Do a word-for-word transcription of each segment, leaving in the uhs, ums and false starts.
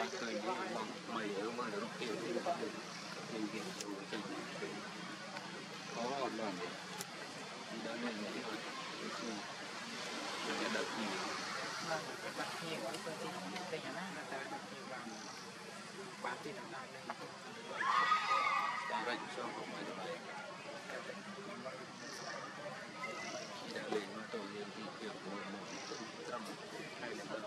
เคยเยอะบางไม่เยอะมากแล้วเกี่ยวที่แบบเป็นเกี่ยวกับสิ่งที่เขาหอดหล่อนที่ด้านในนี่ก็คือจะดับที่นั่นดับที่ว่าตัวที่เป็นอย่างนั้นแต่ดับที่บางบางที่ทำได้เลยบางรายช่องของมันไปที่ได้เลยมาตัวเรียนที่เกี่ยวกับโมที่ต้องทำให้แล้ว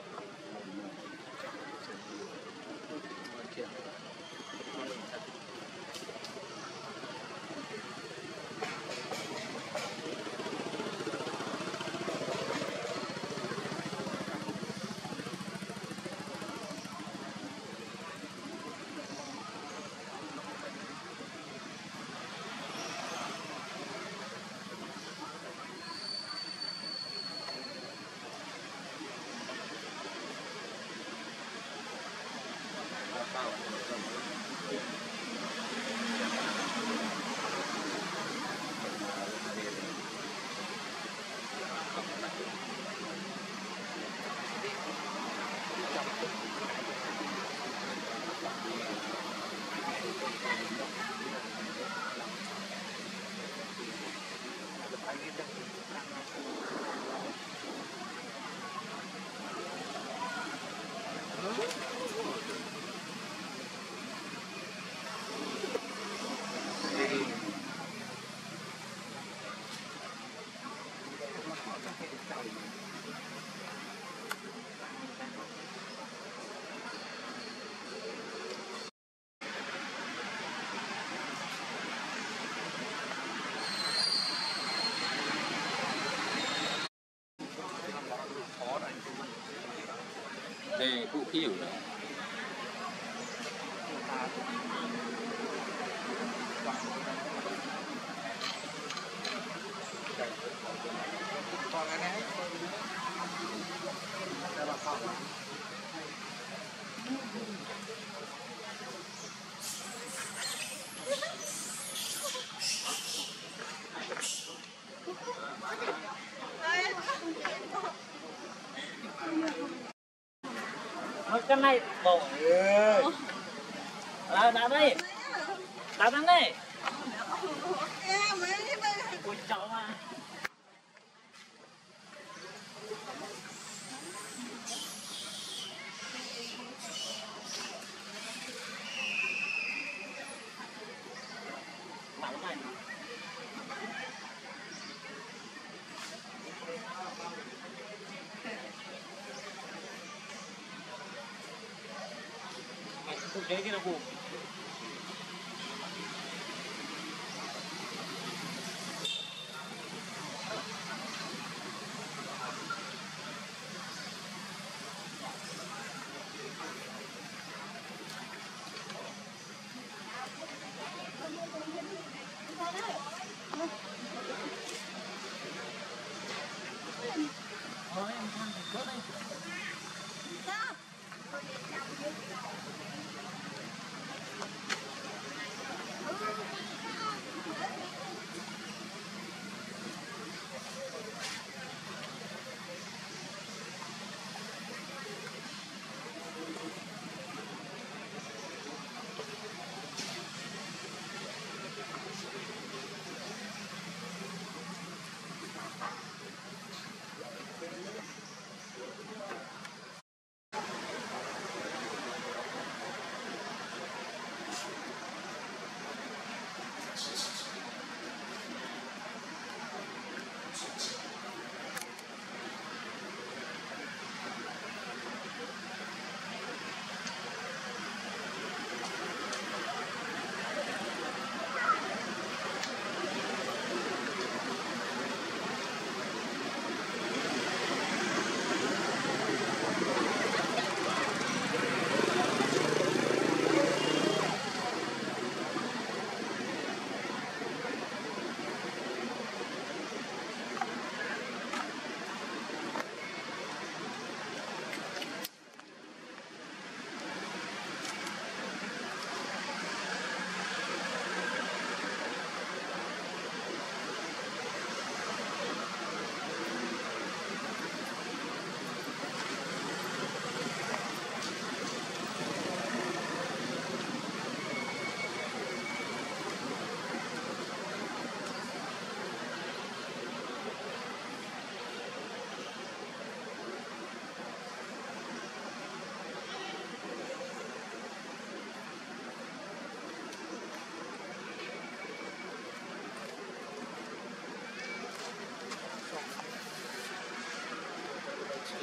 ในผู้พี่อยู่นะตอนนั้นจะมาเข้าcái này bổ à đá đây đá đằng này ôi cháu à Tôi chế cái đâu cụ thôi em ăn thì cốt đây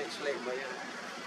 Slave ba yan?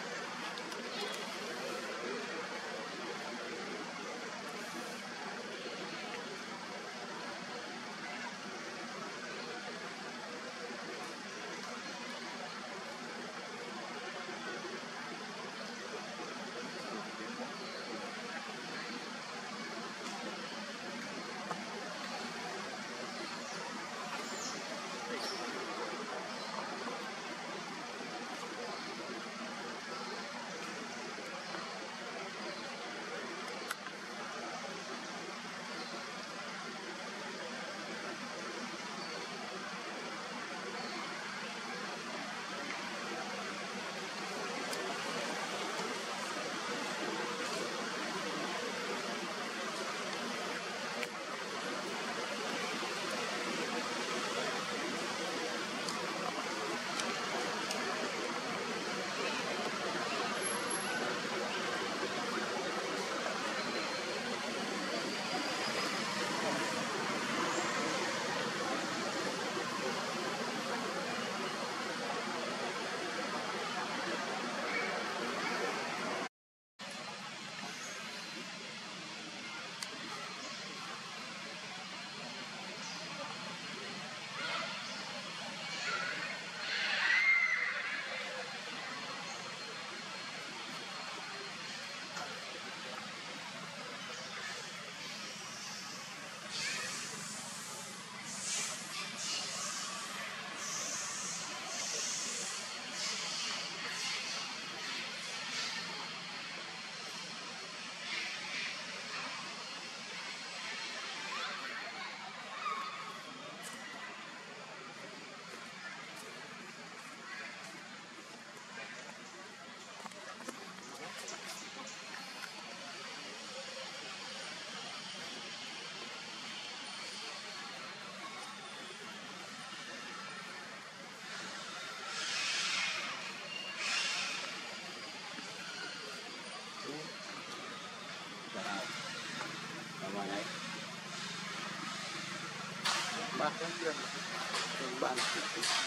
Bakit yun? Yung bangkit.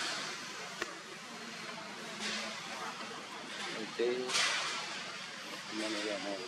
Ito yung nangyayamay.